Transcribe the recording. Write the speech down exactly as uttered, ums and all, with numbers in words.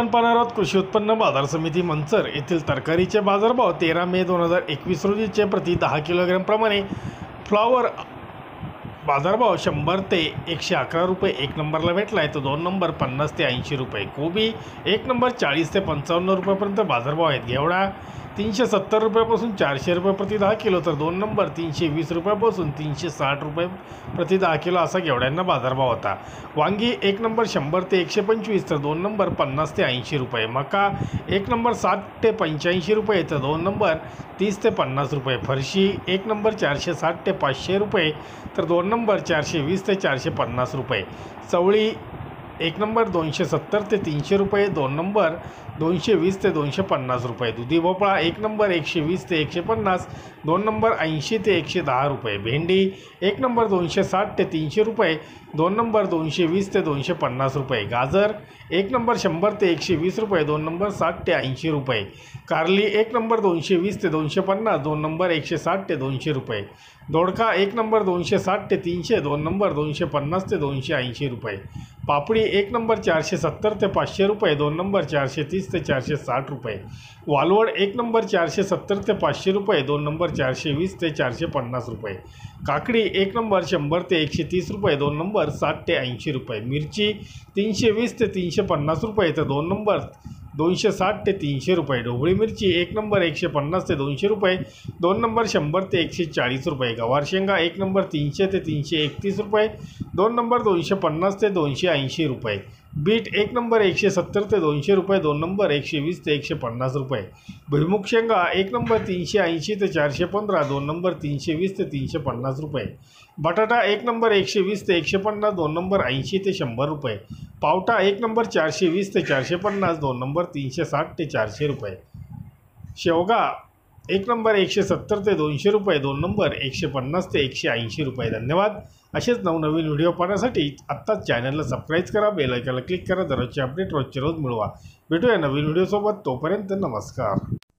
आपण पाहणार आहोत कृषी उत्पन्न बाजार समिती मंचर येथील तरकारीचे बाजारभाव तेरा मे दोन हजार एकवीस रोजीचे प्रति दहा किलोग्रॅम प्रमाणे फ्लॉवर बाजारभाव शंभर ते एकशे अकरा रुपये एक नंबरला भेटला आहे, तर दोन नंबर पन्नास ते ऐंशी रुपये। कोबी एक नंबर चाळीस ते पंचावन्न रुपयापर्यंत बाजारभाव आहेत। घेवडा तीनशे सत्तर रुपयापासून चारशे रुपये प्रति दहा किलो, तर दोन नंबर तीनशे वीस रुपयापासून तीनशे साठ रुपये प्रति दहा किलो असा घेवड्यांना बाजारभाव होता। वांगी एक नंबर शंभर ते एकशे पंचवीस, तर दोन नंबर पन्नास ते ऐंशी रुपये। मका एक नंबर साठ ते पंच्याऐंशी रुपये, तर दोन नंबर तीस ते पन्नास रुपये। फरशी एक नंबर चारशे साठ ते पाचशे रुपये, तर दोन नंबर चारशे वीस ते चारशे पन्नास रुपये। चवळी एक नंबर दोनशे सत्तर ते तीनशे रुपये, दोन नंबर दोनशे वीस ते दोनशे पन्नास रुपये। दुधी भोपळा एक नंबर एकशे वीस ते एकशे पन्नास, दोन नंबर ऐंशी ते एकशे दहा रुपये। भेंडी एक नंबर दोनशे साठ ते तीनशे रुपये, दोन नंबर दोनशे वीस ते दोनशे पन्नास रुपये। गाजर एक नंबर शंभर ते एकशे वीस रुपये, दोन नंबर साठ ते ऐंशी रुपये। कारली एक नंबर दोनशे वीस ते दोनशे पन्नास, दोन नंबर एकशे साठ ते दोनशे रुपये। दोडका एक नंबर दोनशे साठ ते तीनशे, दोन नंबर दोनशे पन्नास ते दोनशे ऐंशी रुपये। पापडी एक नंबर चारशे सत्तर ते पाचशे रुपये, दोन नंबर चारशे तीस ते चारशे साठ रुपये। वालवड एक नंबर चारशे सत्तर ते पाचशे रुपये, दोन नंबर चारशे वीस ते चारशे पन्नास रुपये। काकडी एक नंबर शंभर ते एकशे तीस रुपये, दोन नंबर साठ ते ऐंशी रुपये। मिरची तीनशे वीस ते तीनशे पन्नास रुपये, तर दोन नंबर दोनशे साठ ते तीनशे रुपये। ढोबळी मिरची एक नंबर एकशे पन्नास ते दोनशे रुपये, दोन नंबर शंभर ते एकशे चाळीस रुपये। गवार शेंगा एक नंबर तीनशे ते तीनशे एकतीस रुपये, दोन नंबर दोनशे पन्नास ते दोनशे ऐंशी रुपये। बीट एक नंबर एकशे सत्तर ते दोनशे रुपये, दोन नंबर एकशे वीस ते एकशे पन्नास रुपये। भुईमुग शेंगा एक नंबर तीनशे ऐंशी ते चारशे पंधरा, दोन नंबर तीनशे वीस ते तीनशे पन्नास रुपये। बटाटा एक नंबर एकशे वीस ते एकशे पन्नास, दोन नंबर ऐंशी ते शंभर रुपये। पावटा एक नंबर चारशे वीस ते चारशे पन्नास, दोन नंबर तीनशे साठ ते चारशे रुपये। शेवगा एक नंबर एकशे सत्तर ते दोनशे रुपये, दोन नंबर एकशे पन्नास ते एकशे ऐंशी रुपये। धन्यवाद। असेच नवनवीन व्हिडिओ पाहण्यासाठी आत्ताच चॅनलला सबस्क्राईब करा, बेल आयकॉनला क्लिक करा, दररोजचे अपडेट रोजचे रोज मिळवा। भेटूया नवीन व्हिडिओसोबत, तोपर्यंत नमस्कार।